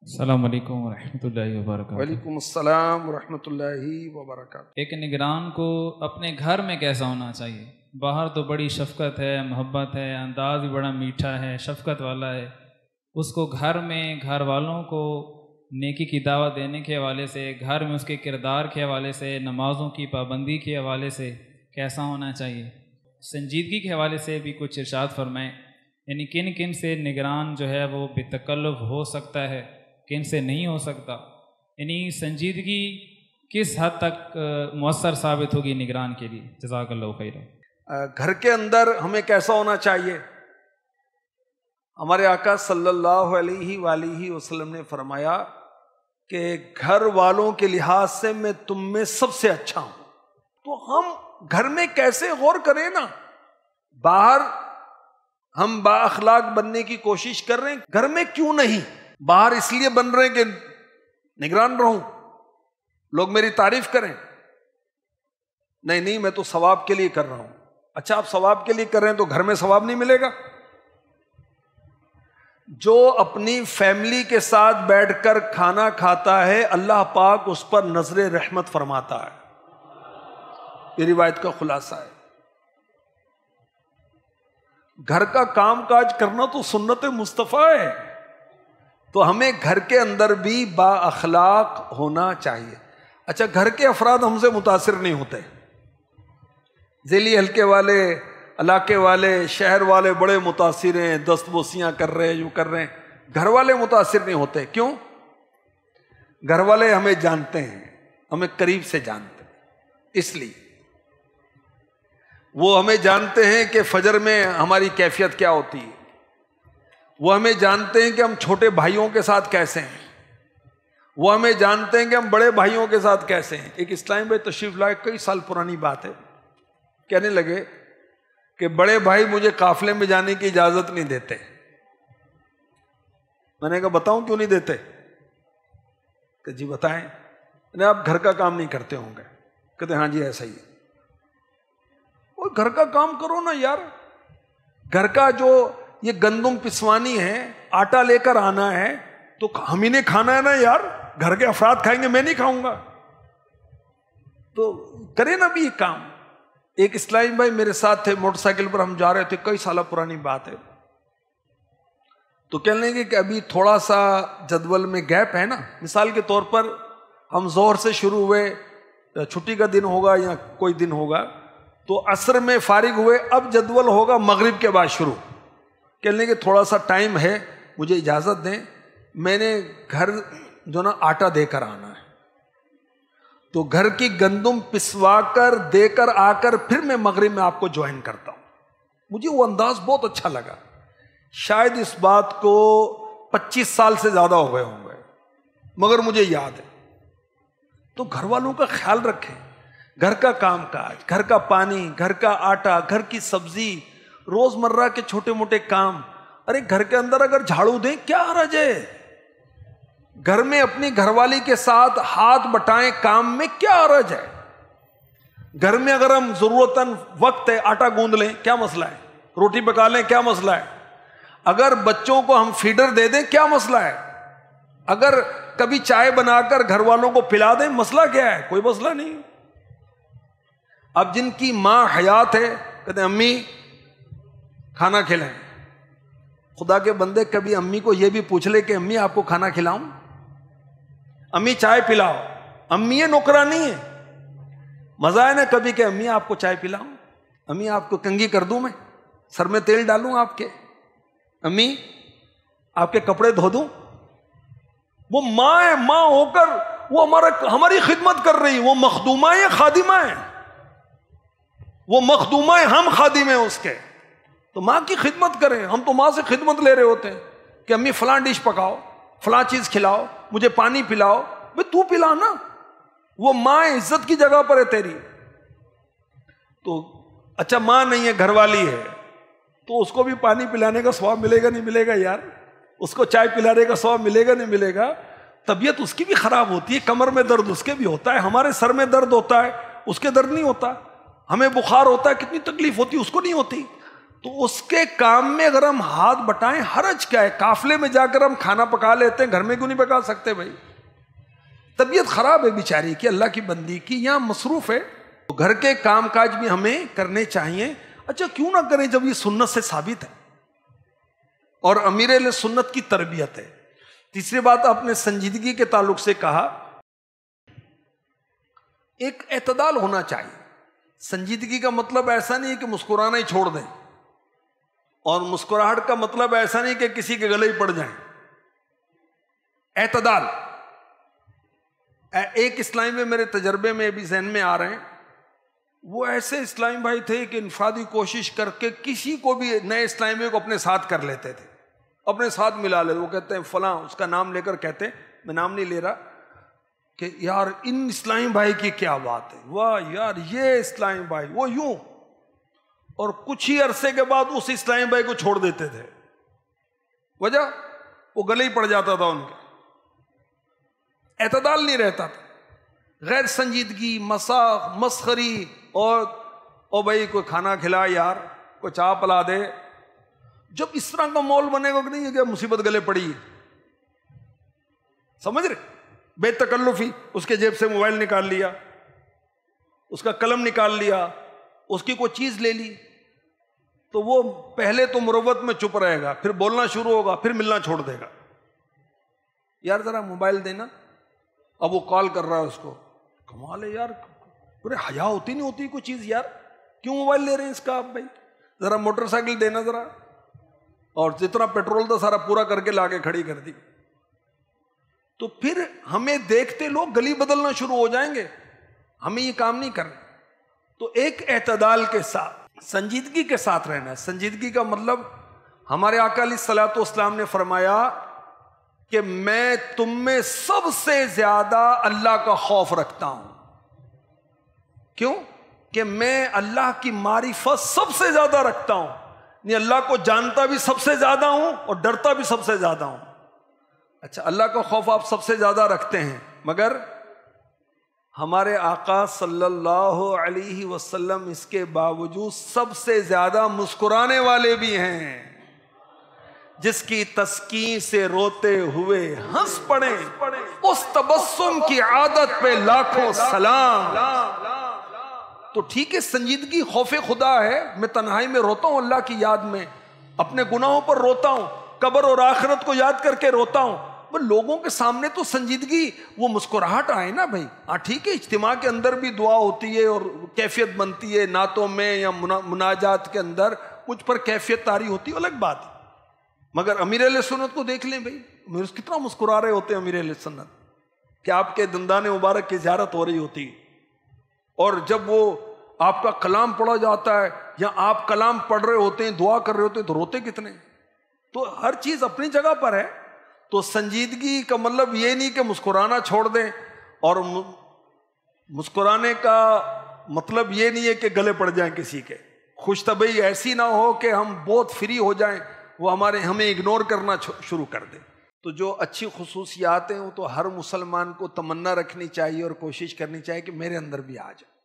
السلام علیکم ورحمۃ اللہ وبرکاتہ۔ وعلیکم السلام ورحمۃ اللہ وبرکاتہ۔ ایک نگران کو اپنے گھر میں کیسا ہونا چاہیے؟ باہر تو بڑی شفقت ہے، محبت ہے، انداز بھی بڑا میٹھا ہے، شفقت والا ہے، اس کو گھر میں گھر والوں کو نیکی کی دعوت دینے کے حوالے سے، گھر میں اس کے کردار کے حوالے سے، نمازوں کی پابندی کے حوالے سے کیسا ہونا چاہیے؟ سنجیدگی کے حوالے سے بھی کچھ ارشاد فرمائیں، یعنی کن کن سے نگران جو ہے وہ بے تکلف ہو سکتا ہے، کن سے نہیں ہو سکتا، یعنی سنجیدگی کس حد تک مؤثر ثابت ہوگی نگران کے لیے؟ جزاک اللہ خیرا۔ گھر کے اندر ہمیں کیسا ہونا چاہیے؟ ہمارے آقا صلی اللہ علیہ وآلہ وسلم نے فرمایا کہ گھر والوں کے لحاظ سے میں تم میں سب سے اچھا ہوں۔ تو ہم گھر میں کیسے غور کریں نا، باہر ہم با اخلاق بننے کی کوشش کر رہے ہیں، گھر میں کیوں نہیں؟ باہر اس لیے بن رہے ہیں کہ نگران رہوں، لوگ میری تعریف کریں؟ نہیں، میں تو ثواب کے لیے کر رہا ہوں۔ اچھا، آپ ثواب کے لیے کر رہے ہیں تو گھر میں ثواب نہیں ملے گا؟ جو اپنی فیملی کے ساتھ بیٹھ کر کھانا کھاتا ہے، اللہ پاک اس پر نظر رحمت فرماتا ہے، یہ روایت کا خلاصہ ہے۔ گھر کا کام کاج کرنا تو سنت مصطفیٰ ہے، تو ہمیں گھر کے اندر بھی با اخلاق ہونا چاہیے۔ اچھا، گھر کے افراد ہم سے متاثر نہیں ہوتے، ذیلی حلقے والے، علاقے والے، شہر والے بڑے متاثر ہیں، دست بوسیاں کر رہے ہیں، یوں کر رہے ہیں، گھر والے متاثر نہیں ہوتے۔ کیوں؟ گھر والے ہمیں جانتے ہیں، ہمیں قریب سے جانتے ہیں، اس لیے وہ ہمیں جانتے ہیں کہ فجر میں ہماری کیفیت کیا ہوتی ہے، وہ ہمیں جانتے ہیں کہ ہم چھوٹے بھائیوں کے ساتھ کیسے ہیں، وہ ہمیں جانتے ہیں کہ ہم بڑے بھائیوں کے ساتھ کیسے ہیں۔ ایک اسلام بھائی تشریف لائے، کئی سال پرانی بات ہے، کہنے لگے کہ بڑے بھائی مجھے قافلے میں جانے کی اجازت نہیں دیتے۔ میں نے کہا بتاؤں کیوں نہیں دیتے؟ کہ جی بتائیں۔ آپ گھر کا کام نہیں کرتے ہوں گے؟ کہتے ہاں جی ایسا ہی ہے۔ وہ گھر کا کام کرو نا یار، گھر کا جو یہ گندم پسوانی ہے، آٹا لے کر آنا ہے، تو ہم ہی نے کھانا ہے نا یار، گھر کے افراد کھائیں گے، میں نہیں کھاؤں گا، تو کرے نا بھی یہ کام۔ ایک اسلامی بھائی میرے ساتھ تھے، موٹر سائیکل پر ہم جا رہے تھے، کئی سالہ پرانی بات ہے، تو کہنے لگے کہ ابھی تھوڑا سا جدول میں گیپ ہے نا، مثال کے طور پر ہم ظہر سے شروع ہوئے، چھٹی کا دن ہوگا یا کوئی دن ہوگا، تو عصر میں فارغ ہوئے، اب جدول ہوگا مغرب کے بعد شروع۔ کہنے لگے تھوڑا سا ٹائم ہے، مجھے اجازت دیں، میں نے گھر جو نا آٹا دے کر آنا ہے، تو گھر کی گندم پسوا کر دے کر آ کر پھر میں مغرب میں آپ کو جوائن کرتا ہوں۔ مجھے وہ انداز بہت اچھا لگا، شاید اس بات کو 25 سال سے زیادہ ہو گئے ہوں گے، مگر مجھے یاد ہے۔ تو گھر والوں کا خیال رکھیں، گھر کا کام کاج، گھر کا پانی، گھر کا آٹا، گھر کی سبزی، روزمرہ کے چھوٹے موٹے کام۔ ارے گھر کے اندر اگر جھاڑو دیں کیا حرج ہے؟ گھر میں اپنی گھر والی کے ساتھ ہاتھ بٹائیں کام میں، کیا حرج ہے؟ گھر میں اگر ہم ضرورتاً وقت ہے آٹا گوندھ لیں، کیا مسئلہ ہے؟ روٹی پکا لیں، کیا مسئلہ ہے؟ اگر بچوں کو ہم فیڈر دے دیں، کیا مسئلہ ہے؟ اگر کبھی چائے بنا کر گھر والوں کو پلا دیں، مسئلہ کیا ہے؟ کوئی مسئلہ نہیں۔ اب جن کی ماں حیات ہے، کہتے ہیں امی کھانا کھلائیں، خدا کے بندے کبھی امی کو یہ بھی پوچھ لے کہ امی آپ کو کھانا کھلاؤں، امی چائے پلاؤ، امی یہ نوکرانی ہے، مزہ ہے نا کبھی کہ امی آپ کو چائے پلاؤں، امی آپ کو کنگھی کر دوں، میں سر میں تیل ڈالوں آپ کے، امی آپ کے کپڑے دھو دوں۔ وہ ماں ہے، ماں ہو کر وہ ہماری خدمت کر رہی، وہ مخدومہ ہے یا خادمہ ہے؟ وہ مخدومہ ہے، ہم خادم ہیں اس کے، تو ماں کی خدمت کریں۔ ہم تو ماں سے خدمت لے رہے ہوتے ہیں کہ امی فلاں ڈش پکاؤ، فلاں چیز کھلاؤ، مجھے پانی پلاؤ، بھئی تو پلا نا، وہ ماں عزت کی جگہ پر ہے تیری۔ تو اچھا ماں نہیں ہے، گھر والی ہے، تو اس کو بھی پانی پلانے کا ثواب ملے گا نہیں ملے گا یار؟ اس کو چائے پلانے کا ثواب ملے گا نہیں ملے گا؟ طبیعت اس کی بھی خراب ہوتی ہے، کمر میں درد اس کے بھی ہوتا ہے، ہمارے سر میں درد ہوتا ہے، اس کے درد نہیں ہوتا، ہمیں بخار ہوتا ہے، کتنی تکلیف ہوتی ہے، اس کو نہیں ہوتی۔ تو اس کے کام میں اگر ہم ہاتھ بٹائیں حرج کیا ہے؟ قافلے میں جا کر ہم کھانا پکا لیتے ہیں، گھر میں کیوں نہیں پکا سکتے بھائی؟ طبیعت خراب ہے بیچاری کی، اللہ کی بندی کی، یہاں مصروف ہے، تو گھر کے کام کاج بھی ہمیں کرنے چاہیے۔ اچھا کیوں نہ کریں جب یہ سنت سے ثابت ہے اور امیر اہل سنت کی تربیت ہے۔ تیسری بات آپ نے سنجیدگی کے تعلق سے کہا، ایک اعتدال ہونا چاہیے۔ سنجیدگی کا مطلب ایسا نہیں کہ مسکرانا ہی چھوڑ دیں، اور مسکراہٹ کا مطلب ایسا نہیں کہ کسی کے گلے ہی پڑ جائیں۔ اعتدال ایک اسلامی میں میرے تجربے میں ابھی ذہن میں آ رہے ہیں، وہ ایسے اسلامی بھائی تھے کہ انفرادی کوشش کر کے کسی کو بھی نئے اسلامی کو اپنے ساتھ کر لیتے تھے، اپنے ساتھ ملا لیتے۔ وہ کہتے ہیں فلاں، اس کا نام لے کر کہتے ہیں، میں نام نہیں لے رہا، کہ یار ان اسلامی بھائی کی کیا بات ہے، واہ یار یہ اسلامی بھائی، وہ یوں، اور کچھ ہی عرصے کے بعد اس اسلامی بھائی کو چھوڑ دیتے تھے۔ وجہ وہ گلے ہی پڑ جاتا تھا ان کے، اعتدال نہیں رہتا تھا، غیر سنجیدگی، مذاق، مسخری، اور بھائی کوئی کھانا کھلا یار، کوئی چائے پلا دے۔ جب اس طرح کا ماحول بنے گا کہ نہیں کہ مصیبت گلے پڑی ہے، سمجھ رہے؟ بے تکلفی، اس کے جیب سے موبائل نکال لیا، اس کا قلم نکال لیا، اس کی کوئی چیز لے لی، تو وہ پہلے تو مروت میں چپ رہے گا، پھر بولنا شروع ہوگا، پھر ملنا چھوڑ دے گا۔ یار ذرا موبائل دینا، اب وہ کال کر رہا ہے اس کو، کمال ہے یار، پورے حیا ہوتی نہیں ہوتی کوئی چیز یار، کیوں موبائل لے رہے ہیں اس کا آپ بھائی؟ ذرا موٹر سائیکل دینا ذرا، اور جتنا پیٹرول تھا سارا پورا کر کے لا کے کھڑی کر دی۔ تو پھر ہمیں دیکھتے لوگ گلی بدلنا شروع ہو جائیں گے، ہمیں یہ کام نہیں کرنا۔ تو ایک اعتدال کے ساتھ، سنجیدگی کے ساتھ رہنا ہے۔ سنجیدگی کا مطلب ہمارے آقا علیہ الصلوۃ والسلام نے فرمایا کہ میں تم میں سب سے زیادہ اللہ کا خوف رکھتا ہوں۔ کیوں؟ کہ میں اللہ کی معرفت سب سے زیادہ رکھتا ہوں، یعنی اللہ کو جانتا بھی سب سے زیادہ ہوں اور ڈرتا بھی سب سے زیادہ ہوں۔ اچھا اللہ کا خوف آپ سب سے زیادہ رکھتے ہیں، مگر ہمارے آقا صلی اللہ علیہ وسلم اس کے باوجود سب سے زیادہ مسکرانے والے بھی ہیں، جس کی تسکین سے روتے ہوئے ہنس پڑے، اس تبسم کی عادت پہ لاکھوں سلام۔ تو ٹھیک ہے سنجیدگی خوف خدا ہے، میں تنہائی میں روتا ہوں اللہ کی یاد میں، اپنے گناہوں پر روتا ہوں، قبر اور آخرت کو یاد کر کے روتا ہوں، لوگوں کے سامنے تو سنجیدگی وہ مسکراہٹ آئے نا بھائی۔ ہاں ٹھیک ہے اجتماع کے اندر بھی دعا ہوتی ہے اور کیفیت بنتی ہے، نعتوں میں یا مناجات کے اندر مجھ پر کیفیت طاری ہوتی ہے، الگ بات ہے۔ مگر امیر اہل سنت کو دیکھ لیں بھائی، کتنا مسکرا رہے ہوتے ہیں امیر اہل سنت، کہ آپ کے دندان مبارک کی زیارت ہو رہی ہوتی ہے، اور جب وہ آپ کا کلام پڑھا جاتا ہے یا آپ کلام پڑھ رہے ہوتے ہیں، دعا کر رہے ہوتے ہیں، تو روتے کتنے۔ تو ہر چیز اپنی جگہ پر ہے۔ تو سنجیدگی کا مطلب یہ نہیں کہ مسکرانا چھوڑ دیں، اور مسکرانے کا مطلب یہ نہیں ہے کہ گلے پڑ جائیں کسی کے۔ خوش طبعی ایسی نہ ہو کہ ہم بہت فری ہو جائیں، وہ ہمیں اگنور کرنا شروع کر دیں۔ تو جو اچھی خصوصیات ہیں وہ تو ہر مسلمان کو تمنا رکھنی چاہیے اور کوشش کرنی چاہیے کہ میرے اندر بھی آ جائے۔